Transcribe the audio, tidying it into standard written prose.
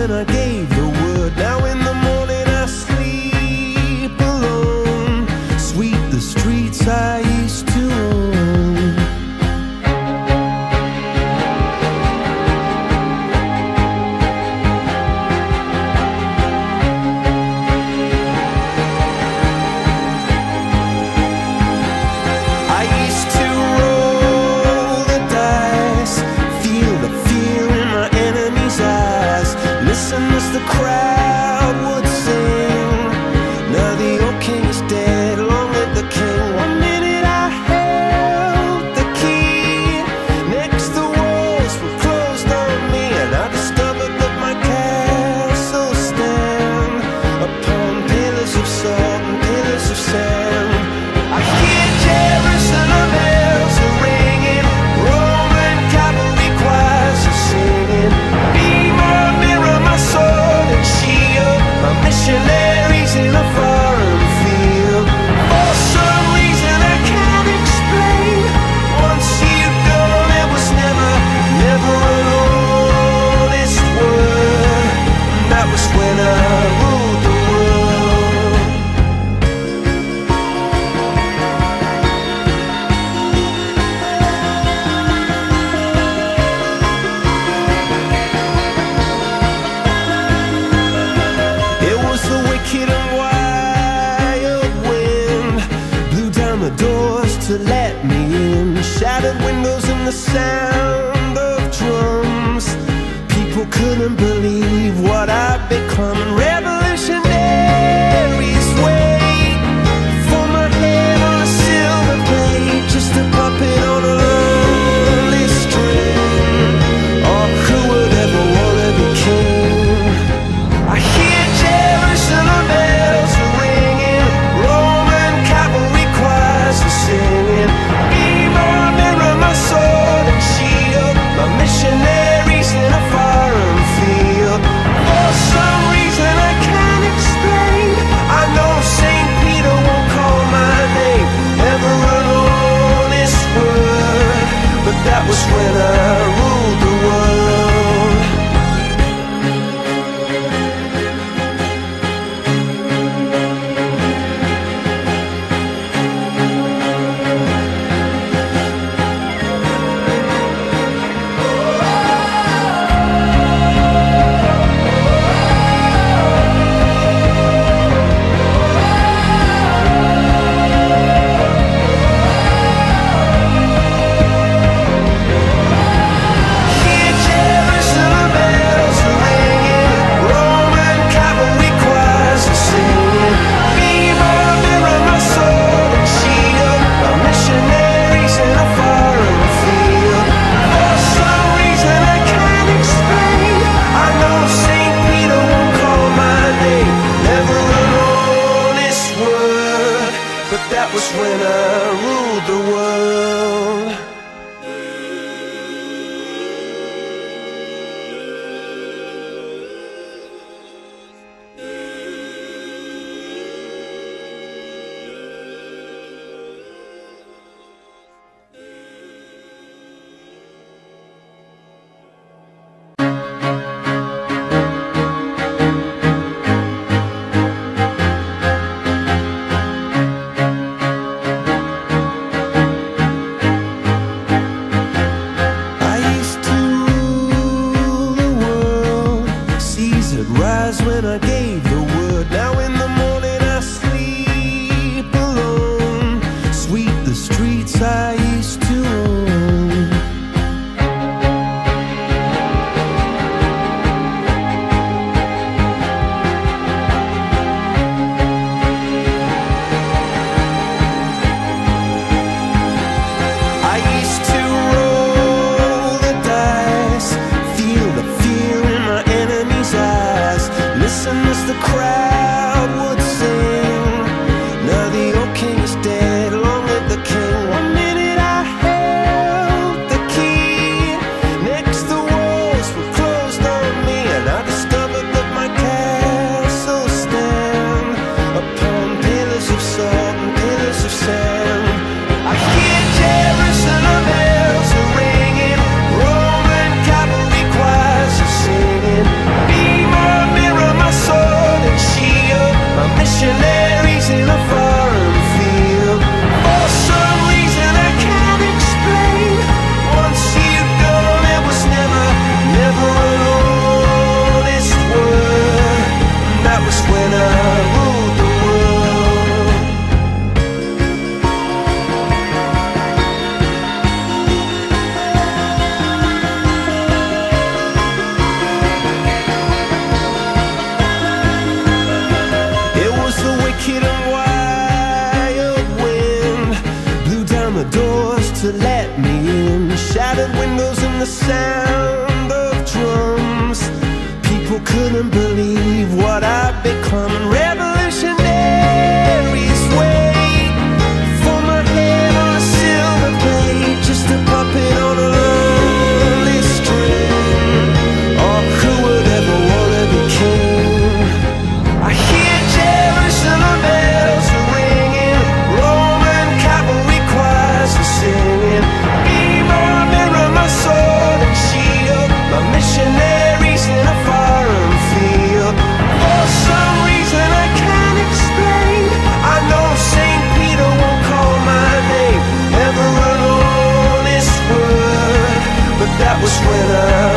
when I gave the word. Now in the morning I sleep alone. Sweep the streets I used to own. I used to roll the dice, feel the fear in my enemy's eyes, listen as the crowd would sing. Now the old king is dead, long live the king. One minute I held the key, next the walls were closed on me, and I discovered that my castle stand upon pillars of salt and pillars of sand. I hear Jerusalem bells are ringing, Roman cavalry choirs are singing. Be my mirror, my sword and shield, my missionaries in a foreign field. For some reason I can't explain, once you've gone it was never, never an honest word. And that was when I ruled the world. It was the wicked and wild wind, blew down the doors to let me in, shattered windows and the sound of drums. People couldn't believe what I'd become. Revolutionaries wait for my head on a silver plate, just a puppet on a lonely string. Oh, who would ever wanna be king? I hear Jerusalem bells are ringing, Roman cavalry choirs are singing. Be my mirror, my sword and shield, my missionaries in a foreign field. For some reason I can't explain, I know St. Peter won't call my name, never an honest word. But that was when I ruled the world. Hear Jerusalem bells are ringing, Roman cavalry choirs are singing. Be my mirror, my sword and shield, my missionaries in a foreign field. For some reason I can't explain, I know St. Peter won't call my name, never an honest word. But that was when I ruled the world. sound of drums. People couldn't believe what I'd become. Revolutionaries wait for my head on a silver plate, just a puppet on a lonely string. Oh, who would ever wanna be king? I hear Jerusalem bells are ringing, Roman cavalry choirs are singing. Be my mirror, my sword and shield, my missionaries in a foreign field. For some reason I can't explain, I know St. Peter won't call my name ever an honest word, but that was when I